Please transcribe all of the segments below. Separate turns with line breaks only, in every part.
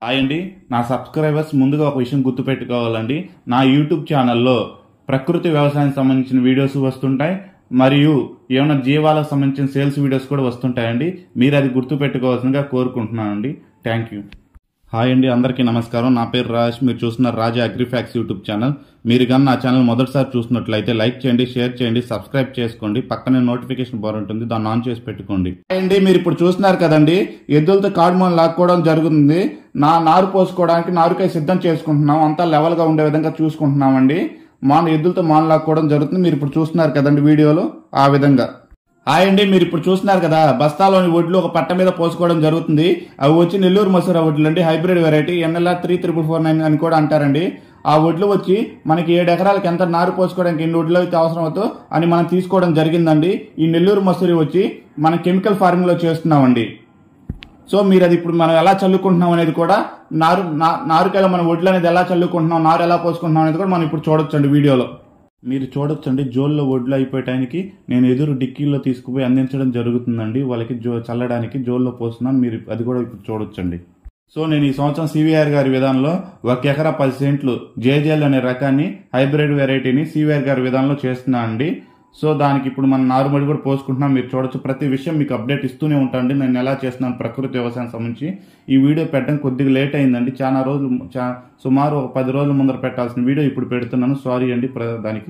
Hi అండి, నా subscribers ముందుగా ఒక విషయం గుర్తుపెట్టుకోవాలండి. నా యూట్యూబ్ ఛానల్లో ప్రకృతి వ్యవసాయానికి సంబంధించిన వీడియోస్ వస్తుంటాయి, మరియు ఏమైనా జీవాలకు సంబంధించిన సేల్స్ వీడియోస్ కూడా వస్తుంటాయండి. మీరు అది గుర్తుపెట్టుకోవాల్సిందిగా కోరుకుంటున్నానండి. Thank you. హాయ్ అండి, అందరికీ నమస్కారం. నా పేరు రాజ్. మీరు చూస్తున్నారు రాజా అగ్రిఫాక్స్ యూట్యూబ్ ఛానల్. మీరు కానీ నా ఛానల్ మొదటిసారి చూసినట్లయితే లైక్ చేయండి, షేర్ చేయండి, సబ్స్క్రైబ్ చేసుకోండి. పక్కనే నోటిఫికేషన్ బార్ ఉంటుంది, దాన్ని ఆన్ చేసి పెట్టుకోండి. అండి, మీరు ఇప్పుడు చూస్తున్నారు కదండి, ఎద్దులతో కాడుమోన్ లాక్కోవడం జరుగుతుంది. నారు పోసుకోవడానికి నారుకాయ సిద్ధం చేసుకుంటున్నాం. అంతా లెవెల్ గా ఉండే విధంగా చూసుకుంటున్నామండి. ఎద్దులతో మాన్ లాక్కోవడం జరుగుతుంది. మీరు ఇప్పుడు చూస్తున్నారు కదండి వీడియోలో ఆ విధంగా. హాయ్ అండి, మీరు ఇప్పుడు చూస్తున్నారు కదా, బస్తాలోని వడ్లు ఒక పట్ట మీద పోసుకోవడం జరుగుతుంది. అవి వచ్చి నెల్లూరు మసూర వడ్లు అండి, హైబ్రిడ్ వెరైటీ NLR 33449 అని కూడా అంటారండి. ఆ వడ్లు వచ్చి మనకి 7 ఎకరాలకు ఎంత నారు పోసుకోవడానికి ఎన్ని వడ్లు అయితే అవసరం అవుతుందో అని మనం తీసుకోవడం జరిగిందండి. ఈ నెల్లూరు మసూరి వచ్చి మనం కెమికల్ ఫార్మింగ్ లో చేస్తున్నామండి. సో మీరు అది ఇప్పుడు మనం ఎలా చల్లుకుంటున్నాం అనేది కూడా, నారుకాయలో మనం వడ్లు అనేది ఎలా చల్లుకుంటున్నాం, నారు ఎలా పోసుకుంటున్నాం అనేది కూడా మనం ఇప్పుడు చూడొచ్చండి వీడియోలో. మీరు చూడొచ్చండి, జోల్లో వడ్లు అయిపోయటానికి నేను ఎదురు డిక్కీలో తీసుకుపోయి అందించడం జరుగుతుందండి. వాళ్ళకి చల్లడానికి జోల్లో పోస్తున్నాను. మీరు అది కూడా ఇప్పుడు చూడొచ్చండి. సో నేను ఈ సంవత్సరం CVR గారి విధానంలో 1 ఎకరా 10 సెంట్లు JJL అనే రకాన్ని, హైబ్రిడ్ వెరైటీని CVR గారి విధానంలో చేస్తున్నా అండి. సో దానికి ఇప్పుడు మనం నారుమడి కూడా పోసుకుంటున్నాం. మీరు చూడొచ్చు, ప్రతి విషయం మీకు అప్డేట్ ఇస్తూనే ఉంటానండి. నేను ఎలా చేస్తున్నాను ప్రకృతి వ్యవసాయం సంబంధించి. ఈ వీడియో పెట్టడం కొద్దిగా లేట్ అయిందండి. చాలా రోజులు, సుమారు 10 రోజుల ముందర పెట్టాల్సిన వీడియో ఇప్పుడు పెడుతున్నాను. సారీ అండి. దానికి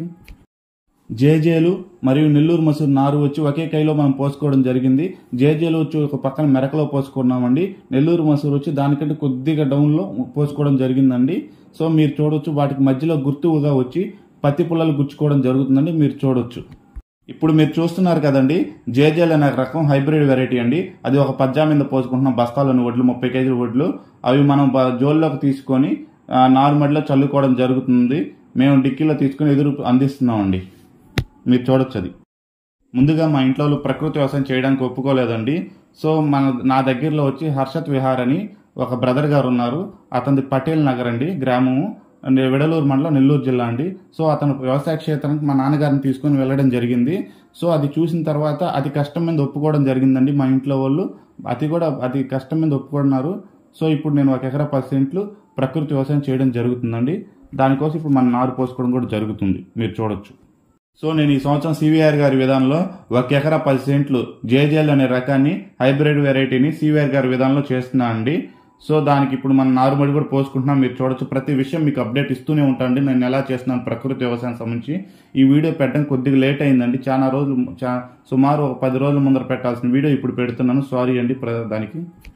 JJL మరియు నెల్లూరు మసూరు నారు వచ్చి ఒకే కైలో మనం పోసుకోవడం జరిగింది. JJL వచ్చి ఒక పక్కన మెరకలో పోసుకున్నామండి. నెల్లూరు మసూరు వచ్చి దానికంటే కొద్దిగా డౌన్లో పోసుకోవడం జరిగిందండి. సో మీరు చూడొచ్చు, వాటికి మధ్యలో గుర్తుగా వచ్చి పత్తి పుల్లలు గుచ్చుకోవడం జరుగుతుందండి. మీరు చూడొచ్చు. ఇప్పుడు మీరు చూస్తున్నారు కదండి, JJL అనే రకం హైబ్రిడ్ వెరైటీ అండి. అది ఒక పజ్జా మీద పోసుకుంటున్నాం. బస్తాలోని వడ్లు 30 కేజీల వడ్లు. అవి మనం జోల్లోకి తీసుకొని నారుమడిలో చల్లుకోవడం జరుగుతుంది. మేము డిక్కీలో తీసుకుని ఎదురు అందిస్తున్నామండి. మీరు చూడొచ్చు. అది ముందుగా మా ఇంట్లో ప్రకృతి వ్యవసాయం చేయడానికి ఒప్పుకోలేదండి. సో నా దగ్గరలో వచ్చి హర్షత్ విహార్ అని ఒక బ్రదర్ గారు ఉన్నారు. అతనిది పటేల్ నగర్ అండి, గ్రామము, విడలూరు మండలం, నెల్లూరు జిల్లా అండి. సో అతను వ్యవసాయ క్షేత్రానికి మా నాన్నగారిని తీసుకుని వెళ్ళడం జరిగింది. సో అది చూసిన తర్వాత అతి కష్టం మీద ఒప్పుకోవడం జరిగిందండి. మా ఇంట్లో వాళ్ళు అతి కష్టం మీద ఒప్పుకున్నారు. సో ఇప్పుడు నేను 1 ఎకరా 10 సెంట్లు ప్రకృతి వ్యవసాయం చేయడం జరుగుతుందండి. దానికోసం ఇప్పుడు మన నారు పోసుకోవడం కూడా జరుగుతుంది. మీరు చూడొచ్చు. సో నేను ఈ సంవత్సరం CVR గారి విధానంలో 1 ఎకరా 10 సెంట్లు JJL అనే రకాన్ని, హైబ్రిడ్ వెరైటీని CVR గారి విధానంలో చేస్తున్నా అండి. సో దానికి ఇప్పుడు మనం నారుమడి కూడా పోసుకుంటున్నాం. మీరు చూడొచ్చు, ప్రతి విషయం మీకు అప్డేట్ ఇస్తూనే ఉంటానండి. నేను ఎలా చేస్తున్నాను ప్రకృతి వ్యవసాయం సంబంధించి. ఈ వీడియో పెట్టడం కొద్దిగా లేట్ అయిందండి. చాలా రోజులు, సుమారు 10 రోజుల ముందర పెట్టాల్సిన వీడియో ఇప్పుడు పెడుతున్నాను. సారీ అండి. దానికి